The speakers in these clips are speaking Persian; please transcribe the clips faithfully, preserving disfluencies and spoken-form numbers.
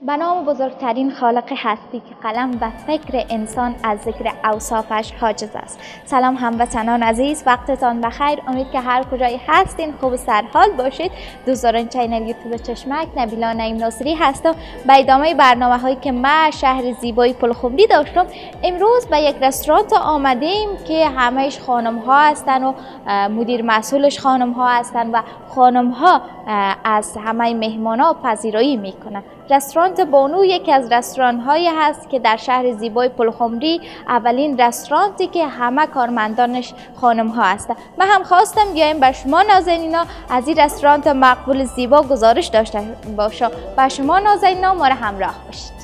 به نام بزرگترین خالق هستی که قلم و فکر انسان از ذکر اوصافش حاجز است. سلام هموطنان عزیز، وقتتان بخیر. امید که هر کجایی هستین خوب و سرحال باشید. دوستداران چینل یوتیوب چشمک، نبیلا نعیم ناصری هستم. به ادامه برنامه هایی که ما شهر زیبای پلخمری داشتم، امروز به یک رستوران آمدیم که همهش خانم ها هستن و مدیر مسئولش خانم ها هستن و خانم ها از همه مهمان ها پذیرایی میکنن. رستوران بانو یکی از رستوران هایی هست که در شهر زیبای پلخمری اولین رستورانتی که همه کارمندانش خانم ها هستند. من هم خواستم بیایم به شما نازنینا از این رستوران مقبول زیبا گزارش داشته باشم. به شما نازنینا ما را همراه باشید.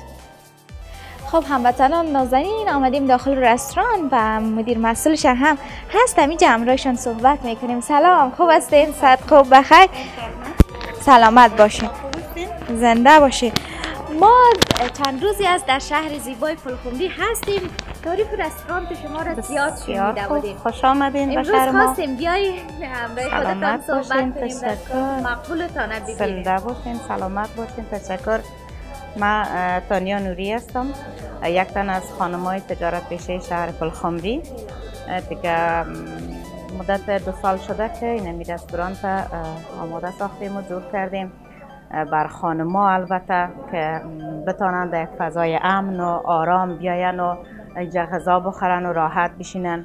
خب هموطنان نازنین، آمدیم داخل رستوران و مدیر مسئولش هم هستم. اینجا همراهشان صحبت میکنیم. سلام، خوب هستین؟ صحت خوب بخیر؟ سلامت باشین، زنده باشین. ما چند روزی از در شهر زیبای پلخمری هستیم. تعریف رستوران شما را زیاد شنیده بودیم. خوش آمدین به شهر ما. امروز خواستیم بیای به خودتان صحبت کنیم. مقبولتان بگیریم. زنده باشین، سلامت باشین. تشکر. من تانیا نوری هستم، یک تن از خانم‌های تجارت پیشه شهر پلخمری. دیگه مدت دو سال شده که این رستوران آماده ساختیم و جور کردیم بر خانم‌ها، البته که بتانند در یک فضای امن و آرام بیاین و اینجا غذا بخورن و راحت بشینن.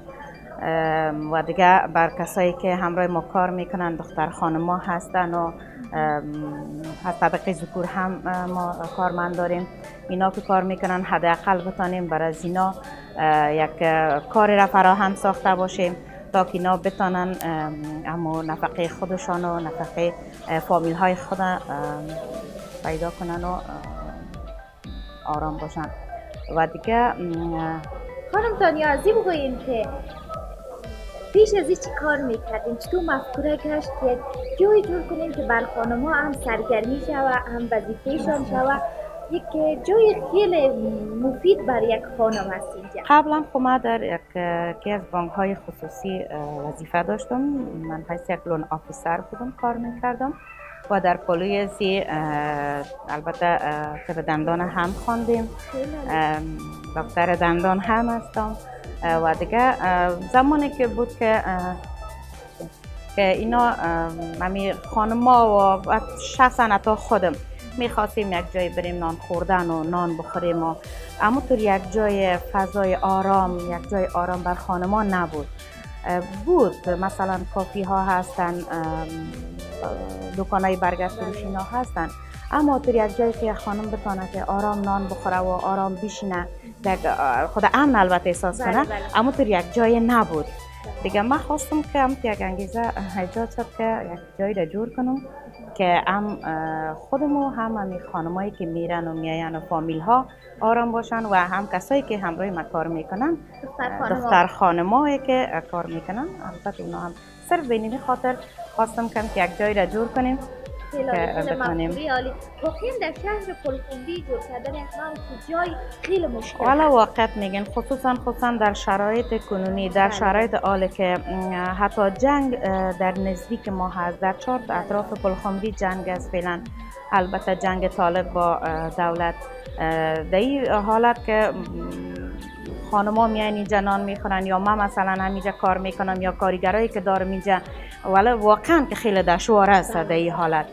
و دیگه بر کسایی که همراه ما کار میکنن، دختر خانم‌ها هستن و از طبقه ذکور هم ما کارمند داریم. اینا که کار میکنن حداقل بتانیم برای اینا یک کاری را فراهم ساخته باشیم تا که اینا بتانن اما نفقه خودشان و نفقه فامیل های خود پیدا کنن و آرام باشن. و دیگه خانم تانیا ازی بگوییم که پیش از این چی کار میکردیم؟ چطور مفکوره گشت که جایی جور کنیم که بر خانم ها هم سرگرمی شوه، هم وظیفهشان شوه، یک جای خیلی مفید برای یک خانم هست اینجا؟ قبلا خب ما در یکی از بانک های خصوصی وظیفه داشتم. من حیث یک لون آفیسر بودم کار میکردم و در پلوی سی البته طب دندان هم خواندیم، دکتر دندان هم هستم. و دیگه زمانی که بود که که اینا همی خانما و شخصا حتی خودم میخواستیم یک جای بریم نان خوردن و نان بخوریم و اما طور یک جای فضای آرام، یک جای آرام بر خانما نبود. بود مثلا کافی ها هستن، دکانای برگشت فروشی ها هستن، اما طور یک جایی که خانم بتونه که آرام نان بخوره و آرام بشینه، خود امن البته احساس کنه، اما طور یک جای نبود. دیگه من خواستم که هم یک انگیزه ایجاد شد که یک جایی را جور کنم که هم خودمو هم همی خانمایی که میرن و میاین و فامیل ها آرام باشن و هم کسایی که همراه ما کار میکنن، دختر خانمایی که کار میکنن. البته اونا هم صرف به این خاطر خواستم که یک جایی را جور کنیم خیلی مقبولی عالی. واقعا در شهر پلخمری جور کردن هم جای خیلی مشکل والا واقعیت میگن، خصوصا خصوصا در شرایط کنونی، در شرایط حالی که حتی جنگ در نزدیک ما هست، در چهار اطراف پلخمری جنگ است فعلا. البته جنگ طالب با دولت. در این حالت که خانما میان اینجا نان میخورن یا من مثلا همینجا کار میکنم یا کارگرایی که دارم اینجا، ولی واقعا که خیلی دشوار است در این حالت.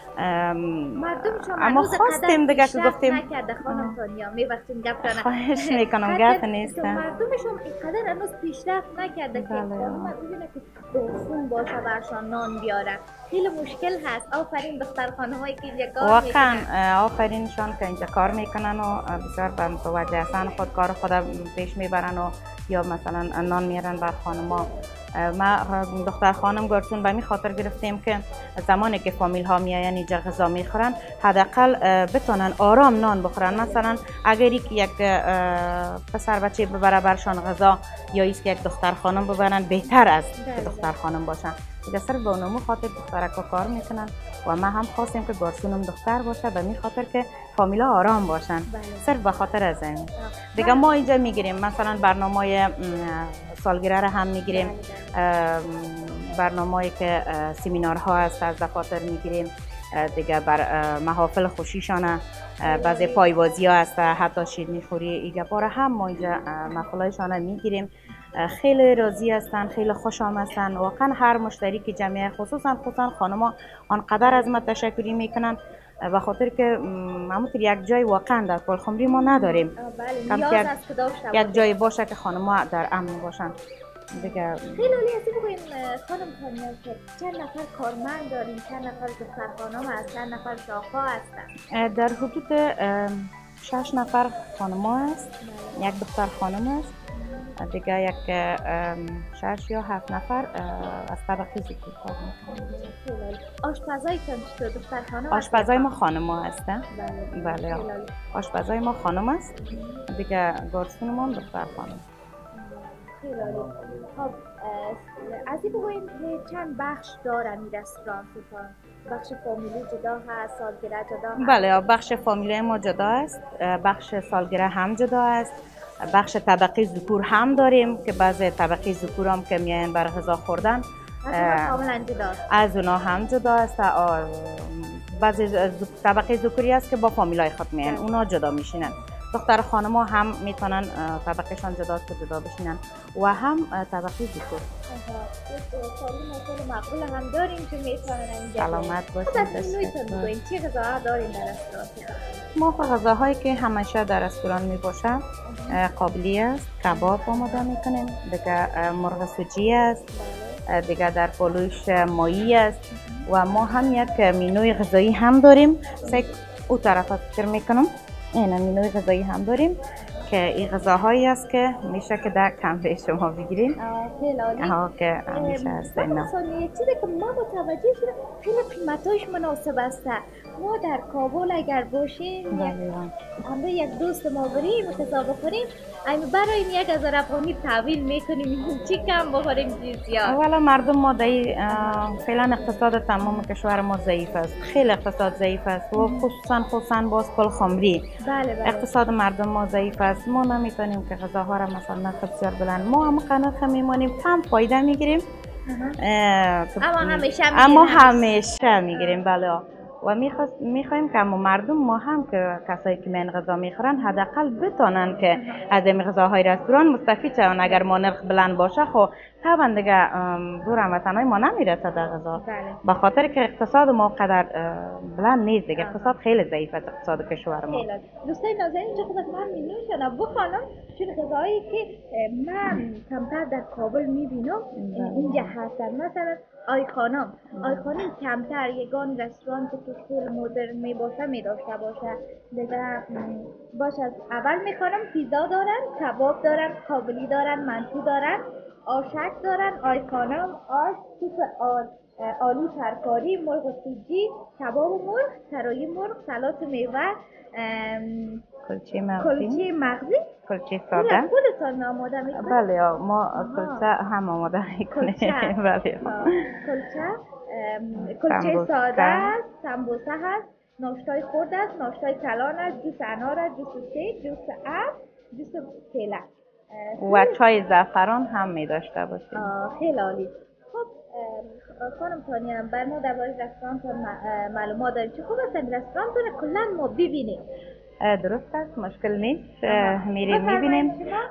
اما خواستیم دیگه که گفتیم نکرده خانم تانیا، میبختیم گپ کنم، خواهش میکنم گپ نیستم. مردمشون اینقدر هنوز پیشرفت نکرده که خانم ببینه که بخون باشه برشان نان بیاره. خیلی مشکل هست. آفرین دختر خانمایی که اینجا کار میکنن، واقعا آفرینشان که اینجا کار میکنن و بسیار به متوجه هستن، خود کار خود پیش میبرن و یا مثلا نان میارن بر خانما. ما دختر خانم گرتون به می خاطر گرفتیم که زمانی که فامیل ها میاین اینجا غذا میخورن حداقل بتونن آرام نان بخورن. مثلا اگر یک پسر بچه ببره برشان غذا یا ایست که یک دختر خانم ببرن، بهتر است که دختر خانم باشن. دیگه صرف به اونمو خاطر دخترکا کار میکنن و ما هم خواستیم که گارسونم دختر باشه به می خاطر که فامیلا آرام باشن. صرف به خاطر از این دیگه ما اینجا میگیریم مثلا برنامه سالگیره را هم میگیریم، برنامه‌ای که سمینارها هست از دفاتر میگیریم، دیگه بر محافل خوشیشانه بعضی پایوازی ها هست، حتی شیرینی خوری ایگه باره هم ما اینجا محفلایشان میگیریم. خیلی راضی هستن، خیلی خوش آمدن. واقعا هر مشتری که جمعیت خصوصا خصوصا خانما آنقدر از ما تشکری میکنن به خاطر که همونطور یک جای واقعا در پلخمری ما نداریم. بله نیاز است که داشته یک جای باشه که خانما در امن باشن دیگه. خیلی عالی است. بگویم خانم تانیا که چند نفر کارمند داریم، چند نفر دختر خانم هست، چند نفر شاخا هستن؟ در حدود شش نفر خانما است، یک دختر خانم است دیگه، یک شش یا هفت نفر از طبقه ذکور کار میکنن. آشپزایتان چطور؟ دختر خانم؟ آشپزای ما خانم ها هستن. بله, بله. آشپزای ما خانم است دیگه، گارسون ما دختر خانم. خیلی عالی. خب از این بگوییم که چند بخش دارن این رستورانتتان؟ بخش فامیلی جدا هست، سالگرد جدا هست؟ بله بخش فامیلی ما جدا است، بخش سالگرد هم جدا است، بخش طبقه ذکور هم داریم که بعضی طبقه ذکور هم که میاین برای غذا خوردن از اونا هم جدا است. بعضی طبقه ذکوری است که با فامیلای خود میاین، اونا جدا میشینن. دختر خانم ها هم میتونن طبقهشان جدا است که جدا بشینن و هم طبقه ذکور. سالم مقبول هم داریم که میتونن اینجا سلامت باشین. چه غذاها داریم در رستوران؟ ما غذاهایی که همیشه در رستوران میباشه قابلی است، کباب آماده میکنیم دیگه، مرغ سوجی است دیگه، در پلوش مایی است و ما هم یک مینوی غذایی هم داریم. سه او طرف فکر میکنم این مینوی غذایی هم داریم که این غذاهایی است که میشه که در کمپه شما بگیریم. خیلی عالی. ها که همیشه هست. اینا چیزی که ما متوجه شدیم خیلی قیمتاش مناسب است. ما در کابل اگر باشیم همه یک دوست ما بریم غذا بخوریم، اما برای این یک هزار افغانی تحویل میکنیم چی کم بخوریم چی زیاد. اولا مردم ما دایی فعلا اقتصاد تمام کشور ما ضعیف است، خیلی اقتصاد ضعیف است و خصوصا خصوصا باز پلخمری. بله بله. اقتصاد مردم ما ضعیف است، ما نمیتونیم که غذاها را مثلا نرخ بسیار بلند، ما هم قناعت میمونیم، کم فایده میگیریم اما همیشه اما همیشه میگیریم. بله و میخوایم که مردم ما هم که کسایی که من غذا میخورن حداقل بتونن که از این غذاهای رستوران مستفید شون. اگر ما نرخ بلند باشه خب طبعا دیگه دور هموطنای ما نمیرسه در غذا، به خاطر که اقتصاد ما قدر بلند نیست دیگه. اقتصاد خیلی ضعیف است اقتصاد کشور ما. دوستای نازنین اینجا خود من مینوشن بخوانم چون غذاهایی که من کمتر در کابل میبینم اینجا هستن. مثلا آی خانم آی خانم کمتر یگان رستوران که خیلی مدرن می باشه می داشته باشه دیگه. باش از اول میخوانم پیزا دارن، کباب دارن، کابلی دارن، منتو دارن، آشک دارن. آی خانم آش، سوپ آلو ترکاری، مرغ سوجی، کباب مرغ، ترایی مرغ، سلات میوه، کلچه مغزی، کلچه مغزی، کلچه ساده. خودتان آماده میکنید؟ بله ما کلچه هم آماده میکنیم. بله کلچه کلچه ساده است، سمبوسه هست، ناشتای خورد است، ناشتای کلان است، جوس انار است، جوس سیب، جوس اب، جوس کیله و چای زعفران هم می داشته باشیم. خیلی عالی. خب خانم تانیا بر ما درباره رستورانتون معلومات داریم، چه خوب است رستورانتون کلا ما ببینیم. درست است، مشکل نیست، میریم میبینیم.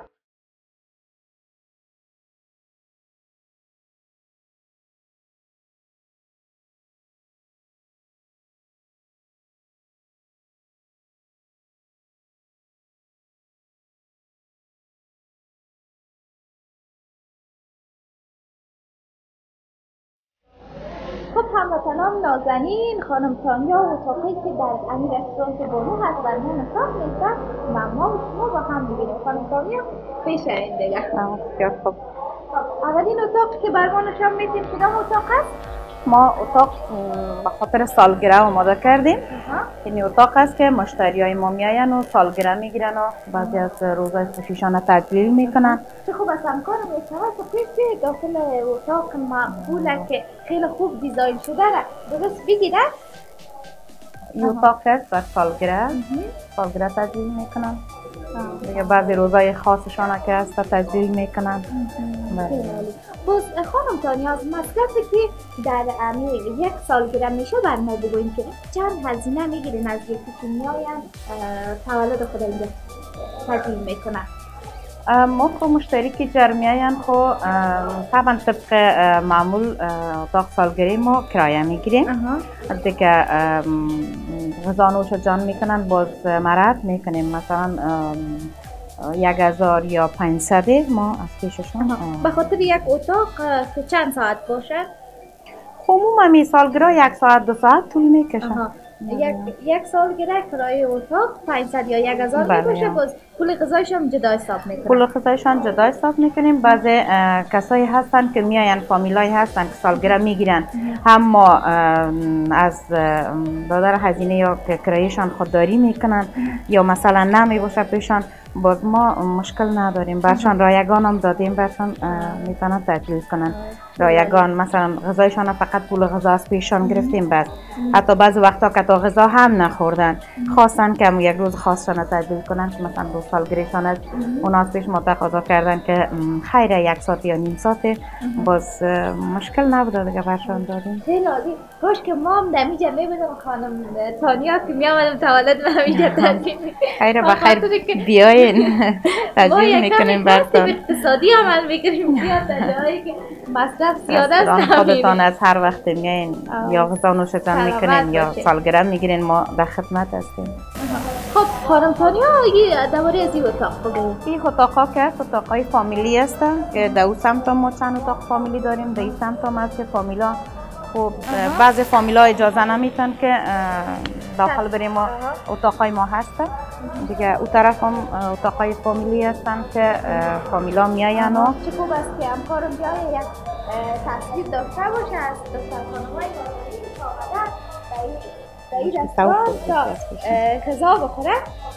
خب هموطنان نازنین، خانم تانیا و اتاقی که در این رستوران بانو هست در من اتاق نیستن و ما شما با هم میبینیم. خانم تانیا بشنین دیگه. خب اولین اتاق که بر ما نشان میدیم کدام اتاق است؟ ما اتاق به خاطر سالگرد آماده کردیم. این اتاق است که مشتری های ما میاین و سالگرد میگیرن و بعضی از روزهای خوشیشان تجلیل میکنن. چه خوب است همکارم اتاق که داخل اتاق مقبوله که خیلی خوب دیزاین شده را درست بگیره. یه اتاق است بر سالگرد سالگرد تجلیل میکنن دیگه بعضی روزای خاصشان که هست تجلیل میکنن. باز خانم تانیا از مصرفی که در امی یک سالگرد میشه بر ما بگوین که چند هزینه میگیرین از یکی که میاین تولد خود اینجا تجلیل میکنن؟ ما خو مشتری که جرمیان خو طبعا طبق معمول اتاق سالگری ما کرایه میگیریم دیگه غذا نوش جان میکنن باز مرد میکنیم مثلا یک هزار یا پنجصد ما از پیششون. به خاطر یک اتاق که چند ساعت باشه؟ عموما می سالگرد یک ساعت دو ساعت طول میکشه. یک یک سالگرد کرایه اتاق پانصد یا یک هزار میشه. باز پول غذایش هم جدا حساب میکنیم. پول غذایشان جدا حساب میکنیم. بعضی کسایی هستن که میاین فامیلای هستن که سالگرد میگیرن هم ما از دادر هزینه یا کرایهشان خودداری میکنن یا مثلا نمی باشه پیشان باز ما مشکل نداریم برشان رایگان هم دادیم برشان میتونن تجلیل کنن. رایگان مثلا غذایشان فقط پول غذا از پیشان گرفتیم بس حتی بعضی وقتا که تا غذا هم نخوردن خواستن که یک روز خاصشان تجلیل کنن که مثلا دو سالگریشان از اونا از پیش ما تقاضا کردن که خیر یک ساعت یا نیم ساعت باز مشکل نبوده دیگه برشان دادیم. خیلی عالی. کاش که ما هم دمیجا میبودم خانم تانیا که میامدم تولد من همیجا تجلیل خیر بخیر بیاین تجلیل میکنیم براتون. اقتصادی عمل میکنیم بیاد در جایی که مصرف زیاده است. خودتان از هر وقت میاین یا غذا نوش جان میکنین یا سالگرد میگیرین ما در خدمت هستیم. خب خانم تانیا یه دوباره از این اتاق بگو. این اتاقا که اتاقای فامیلی هستن که در اون سمت ما چند اتاق فامیلی داریم در این سمت هم هست که فامیلا خب بعضی فامیلا اجازه نمیتن که داخل بریم ما اتاقای ما هستن دیگه اون طرف هم اتاقای فامیلی هستن که فامیلا میاین و چه خوب است که همکارم بیایه یک تصویر داشته باشه از دختر خانمای آمدن در این رستوران تا غذا بخوره.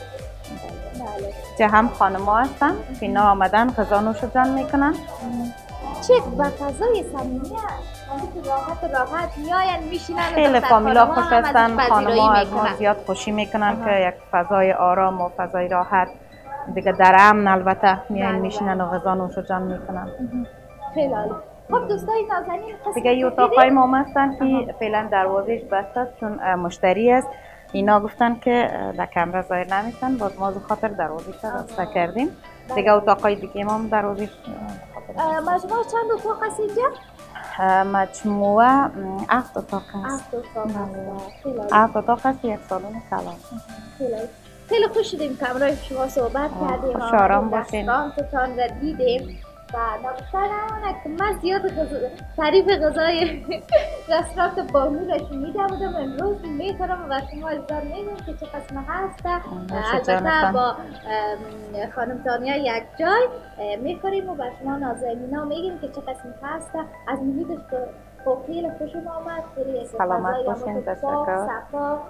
چه هم خانما هستن که اینا آمدن غذا نوش جان میکنن. چه با فضای صمیمی است راحت راحت میاین میشینن. خیلی فامیلا خوش هستن. خانما از ما زیاد خوشی میکنن که یک فضای آرام و فضای راحت دیگه در امن البته میاین میشینن و غذا نوش جان میکنن. خیلی عالی. خب دوستای نازنین دیگه این اتاقای ما هستن که فعلا دروازه‌اش بسته است چون مشتری است. اینا گفتن که در کمره ظاهر نمیشن باز ما خاطر دروازه‌اش بسته کردیم. دیگه اتاقای دیگه ما هم دروازه‌اش مجموع چند اتاق هست اینجا؟ مجموعه هفت اتاق هست. هفت اتاق هست یک سالن سلام. خیلی خوش شدیم که همراه شما صحبت کردیم. خوش آرام باشین. رستورانتان را دیدیم و نگفتن که من زیاد تعریف غذای رستوران بانو را شنیده بودم. امروز میتونم و شما ازدار میگم که چه قسمه هست. البته با خانم تانیا یک جای میخوریم و به شما نازنینا میگیم که چه قسمه هست. از محیطش خب خیلی خوشم آمد. خیلی سلامت باشین. تشکر. صفا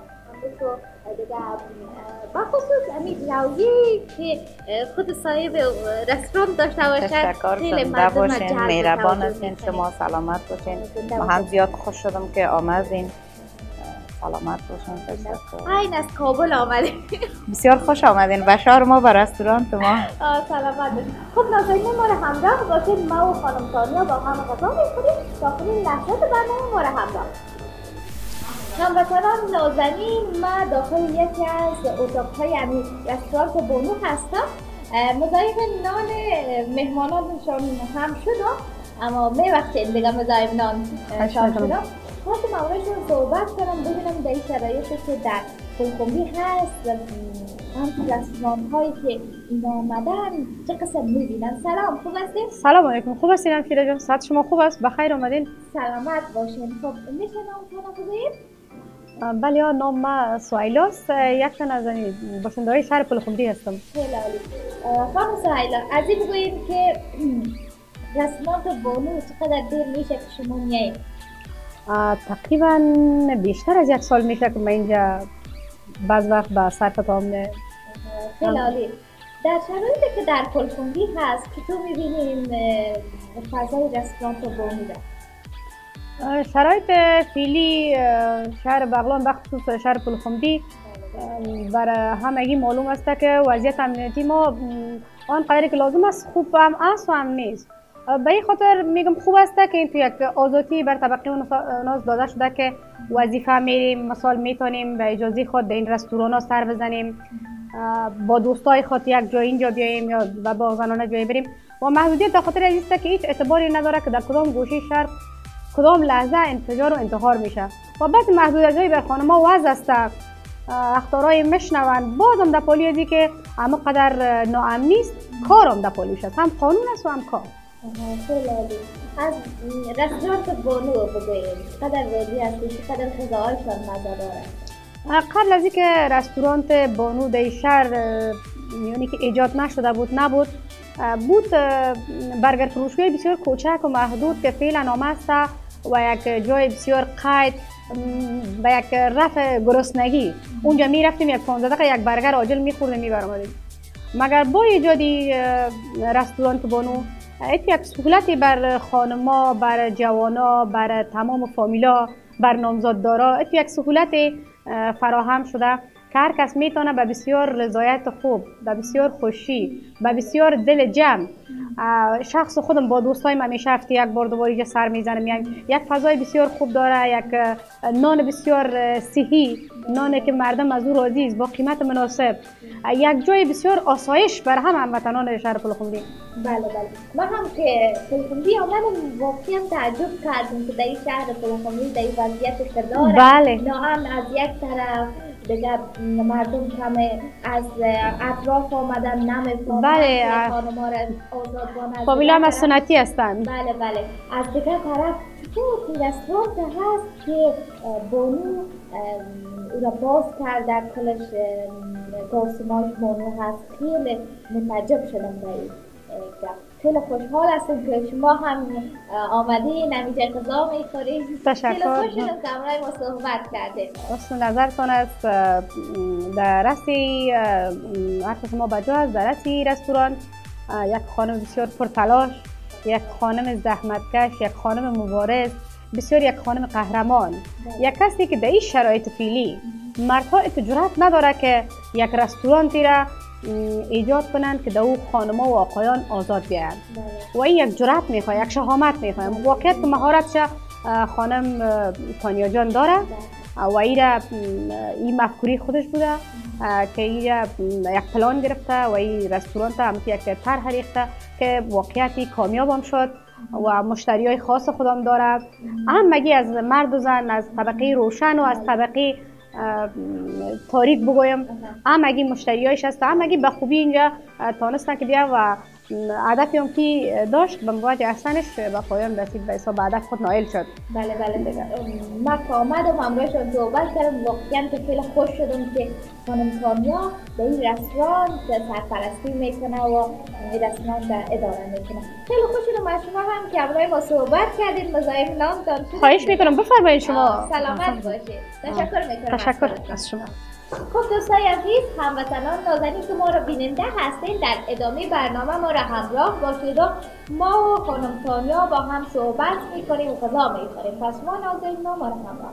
با خصوص امید رویی که خود صاحب رستوران داشته باشد. خیلی مردم مهربان هستین. شما سلامت باشین. ما هم زیاد خوش شدم که آمدین. سلامت باشین. تشکر. این از کابل آمدین. بسیار خوش آمدین. بشار ما به رستوران ما. سلامت باشین. خب نازنین ما را همراه باشین. ما و خانم تانیا با هم غذا میخوریم. داخل لحظات برنامه ما را همراه. هموطنان نازنین ما داخل یکی از اتاق‌های همین رستوران بانو هستم. مضایب نان مهمانانشان هم شدم اما می وقتی دیگه مضایب نان شام شدم خواستم اولشون صحبت کنم ببینم در این شرایطی که در خلخمری هست همچون رستوران هایی که اینا آمدن چه قسم میبینن. سلام خوب هستین؟ سلام علیکم. خوب هستین انفیده جان؟ صحت شما خوب است؟ بخیر آمدین؟ سلامت باشین. خب میشه نامتون بگید؟ بله ها نام ما سویلاست. یک تن از باشنده های شهر پلخمری هستم. خیلی عالی. خانم سویلا از این بگویید که رستوران بانو چقدر دیر میشه که شما میایید؟ تقریبا بیشتر از یک سال میشه که من اینجا بعض وقت به صرف طعام. خیلی عالی. در شرایطی که در پلخمری هست چطور میبینیم فضای رستوران بانو را؟ شرایط فعلی شهر بغلان بخصوص شهر پلخمری برای همگی معلوم است که وضعیت امنیتی ما آن قدری که لازم است خوب هم است و هم نیست. به این خاطر میگم خوب است که این تو یک آزادی بر طبقه ناز داده شده که وظیفه میریم، مثال میتونیم به اجازه خود در این رستوران ها سر بزنیم، با دوستای خود یک جای اینجا بیاییم یا و با زنانه جای بریم و محدودیت در خاطر است که هیچ اعتباری نداره که در کدام گوشه شهر کدام لحظه انفجار و انتحار میشه و بعضی محدودیت‌های بر خانم‌ها وضع است. اخطارای میشنوند بازم در پالی ازی که اما قدر ناامنی است کارم در پالیش است، هم قانون است و هم کار. خیلی عالی. از رستوران بانو بگوییم قدر راضی هستی؟ چقدر غذاهایشان مزه دارد؟ قبل از اینکه رستوران بانو در شهر یعنی که ایجاد نشده بود نبود بود برگر فروشگاه بسیار کوچک و محدود که فعلا آمده است و یک جای بسیار قید و یک رفع گرسنگی اونجا می رفتیم یک پانزده دقیقه یک برگر عاجل می خوردیم می برآمدیم. مگر با ایجادی رستوران بانو یک سهولتی بر خانما، بر جوانا، بر تمام فامیلا، بر نامزاددارا یک سهولت فراهم شده که هر کس میتونه به بسیار رضایت خوب، به بسیار خوشی، به بسیار دل جمع. شخص خودم با دوستایم همیشه هفته یک بار دوباره سر میزنم، یعنی یک فضای بسیار خوب داره، یک نان بسیار صحی، نانی که مردم از او راضی است با قیمت مناسب، یک جای بسیار آسایش بر هم هموطنان شهر پلخمری. بله بله، ما هم که پلخمری آمدم واقعا تعجب کردیم که در این شهر پلخمری در این وضعیت که داره. بله. ناامن از یک طرف، دیگر مردم کمه از اطراف آمدن نمیفهمند. بله. خانم‌ها را آزادانه فامیلا هم از سنتی هستند. بله بله. از دیگر طرف چطور رستوران هست که بانو او را باز کرده کلش گاسماش بانو هست، خیلی متعجب شدم در این گفت. خیلی خوشحال هستم که شما هم آمدین همینجا غذا میخورید. تشکر. خیلی خوش شدم که همراه ما صحبت کردیم. اصلا نظرتان است در رسی حرف شما بجا است. در رسی رستوران یک خانم بسیار پرتلاش، یک خانم زحمتکش، یک خانم مبارز، بسیار یک خانم قهرمان، یک کسی که در این شرایط فعلی مردها جرأت نداره که یک رستورانتی را ایجاد کنند که در او خانم‌ها و آقایان آزاد بیایند و این یک جرأت میخواد، یک شهامت میخواد. واقعیت که مهارتش خانم تانیا جان داره و این این مفکوری خودش بوده که این یک پلان گرفته و این رستوران تا همتی یک طرح ریخته که واقعیتی کامیاب هم شد و مشتری های خاص خودم داره. همگی از مرد و زن، از طبقه روشن و از طبقه تاریک بگویم، همگی مشتریایش هست، همگی به خوبی اینجا تانستن که بیا و هدفی هم که داشت به موجه احسنش به پایان رسید و حساب هدف خود نائل شد. بله بله دیگه ما که آمدم همراهشون صحبت کردم، واقعا که خیلی خوش شدم که خانم تانیا در این رستوران سرپرستی میکنه و این رستوران در اداره میکنه. خیلی خوش شدم از شما هم که همراه ما صحبت کردید. مزاحم نامتان شد. خواهش میکنم بفرمایید شما. سلامت باشید. تشکر میکنم. تشکر از شما. خب دوستای عزیز، هموطنان نازنین که ما را بیننده هستین، در ادامه برنامه ما را همراه باشید و ما و خانم تانیا با هم صحبت میکنیم و غذا میخوریم. پس ما نازنین ما را همراه.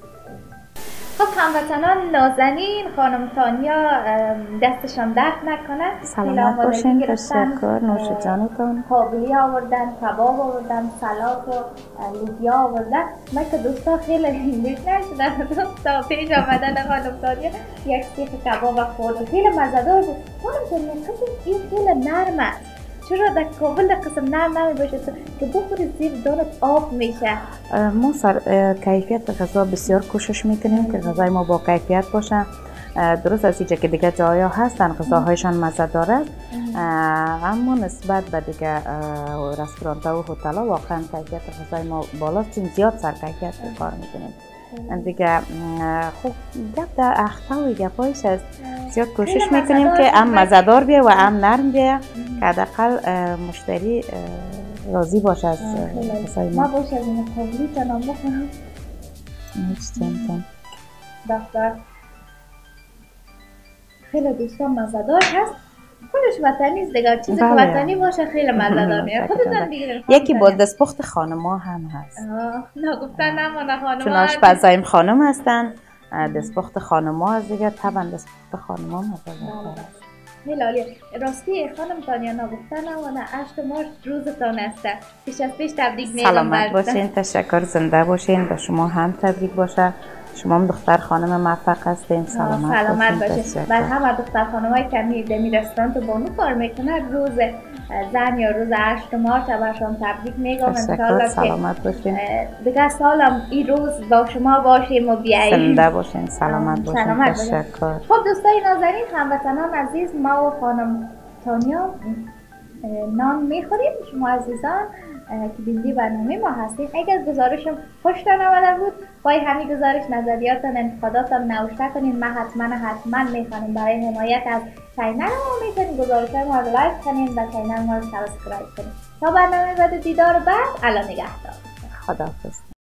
خب هموطنان نازنین، خانم تانیا دستشان درد نکنه. سلامت باشین. تشکر. نوش جانتان. قابلی آوردن، کباب آوردن، سلات و لوبیا آوردن. من که دوستا خیلی هیچ نشدن تا پیش آمدن خانم تانیا یک سیخ کباب خوردم. خیلی مزه‌دار بود. خانم تانیا این خیلی نرم است. چرا در کابل در قسم نرم نمی باشه که بخوری زیر دانت آب میشه؟ ما سر کیفیت غذا بسیار کوشش میکنیم که غذای ما با کیفیت باشه. درست از اینجا که دیگه جایا هستن غذاهایشان مزه داره، اما نسبت به دیگه رستوران ها و هتل ها واقعا کیفیت غذای ما بالاست، چون زیاد سر کیفیت کار میکنیم دیگه. خب گپ در اخته و گپایش است، زیاد کوشش میکنیم که هم مزه‌دار بیه و هم نرم بیه که حداقل مشتری راضی باشه از غذای ما. ما باشه از این قابلی تنام بخونم نوشتم دفتر خیلی دوستان مزه‌دار هست. خودش وطنی است دیگه، چیزی که بله. وطنی باشه خیلی مزه میاد. خودتون دیگه یکی با دستپخت خانما هم هست. نه گفتن نمونه خانما، چون آشپزایم خانم هستن، دستپخت خانما از دیگه طبعا دستپخت خانما مزه. خیلی عالیه. راستی خانم تانیا نگفتن نمونه هشت مارس روزتان است. پیش از پیش تبریک میگم. سلامت باشین، تشکر، زنده باشین. به شما هم تبریک باشه. شما هم دختر خانم موفق هستین. سلامت, سلامت باشین. باشین. بر همه دختر خانمایی که می دمی رستوران بانو کار میکنه روز زن یا روز هشت مارس برشان تبریک میگم. تشکر، سلامت باشین. دیگه سالم این روز با شما باشیم و بیاییم. زنده باشین، سلامت باشین. سلامت تشکر. خب دوستای نازنین، هموطنان عزیز، ما و خانم تانیا نان میخوریم. شما عزیزان که بیننده برنامه ما هستید، اگر گزارشم خوشتان آمده بود، پای همین گزارش نظریاتتان، انتقاداتتان نوشته کنین. ما حتما حتما میخوانیم. برای حمایت از کانال ما میتونید گزارش‌های ما رو لایک کنین و کانال ما رو سابسکرایب کنین. تا برنامه بعد دیدار بعد، الان نگهدار. خداحافظ.